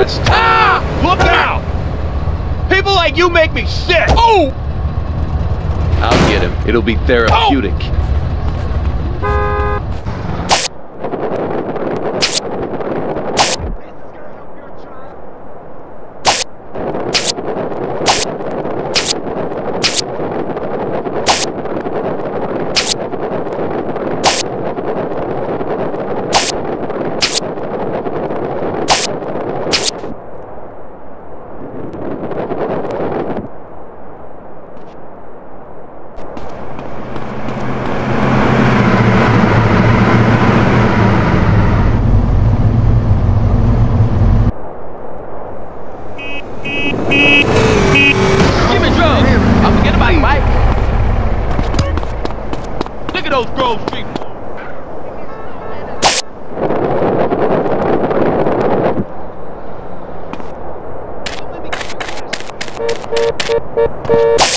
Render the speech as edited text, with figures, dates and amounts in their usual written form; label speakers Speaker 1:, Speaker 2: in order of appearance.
Speaker 1: terrorist!
Speaker 2: Ah! Look out! People like you make me sick!
Speaker 1: Oh! I'll get him. It'll be therapeutic.
Speaker 2: Oh! Those Grove people.
Speaker 3: Let me